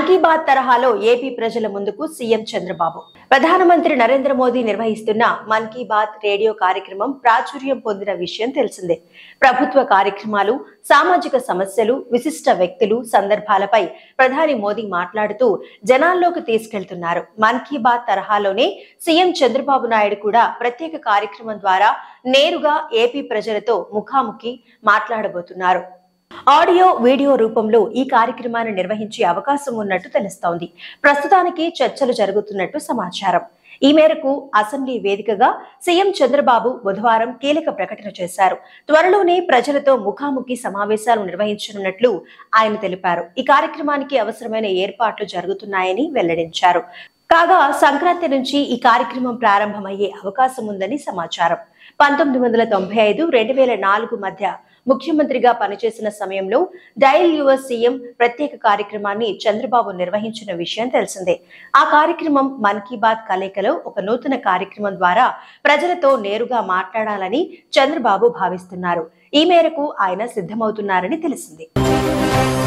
కీ బాత్ తరహాలో ఏపీ ప్రజల ముందుకు సీఎం చంద్రబాబు. ప్రధానమంత్రి నరేంద్ర మోదీ నిర్వహిస్తున్న మన్ కీ బాత్ రేడియో కార్యక్రమం ప్రాచుర్యం పొందిన విషయం తెలిసిందే. ప్రభుత్వ కార్యక్రమాలు, సామాజిక సమస్యలు, విశిష్ట వ్యక్తులు, సందర్భాలపై ప్రధాని మోదీ మాట్లాడుతూ జనాల్లోకి తీసుకెళ్తున్నారు. మన్ కీ బాత్ తరహాలోనే సీఎం చంద్రబాబు నాయుడు కూడా ప్రత్యేక కార్యక్రమం ద్వారా నేరుగా ఏపీ ప్రజలతో ముఖాముఖి మాట్లాడబోతున్నారు. ఆడియో, వీడియో రూపంలో ఈ కార్యక్రమాన్ని నిర్వహించే అవకాశం ఉన్నట్టు తెలుస్తోంది. ప్రస్తుతానికి చర్చలు జరుగుతున్నట్టు సమాచారం. ఈ మేరకు అసెంబ్లీ వేదికగా సీఎం చంద్రబాబు బుధవారం కీలక ప్రకటన చేశారు. త్వరలోనే ప్రజలతో ముఖాముఖి సమావేశాలు నిర్వహించనున్నట్లు ఆయన తెలిపారు. ఈ కార్యక్రమానికి అవసరమైన ఏర్పాట్లు జరుగుతున్నాయని వెల్లడించారు. కాగా సంక్రాంతి నుంచి ఈ కార్యక్రమం ప్రారంభమయ్యే అవకాశం ఉందని సమాచారం. 1995-2004 మధ్య ముఖ్యమంత్రిగా పనిచేసిన సమయంలో డయల్ యువర్ సీఎం ప్రత్యేక కార్యక్రమాన్ని చంద్రబాబు నిర్వహించిన విషయం తెలిసిందే. ఆ కార్యక్రమం మన్ కీ బాత్ కలయికలో ఒక నూతన కార్యక్రమం ద్వారా ప్రజలతో నేరుగా మాట్లాడాలని చంద్రబాబు భావిస్తున్నారు. ఈ మేరకు ఆయన సిద్ధమవుతున్నారని తెలిసింది.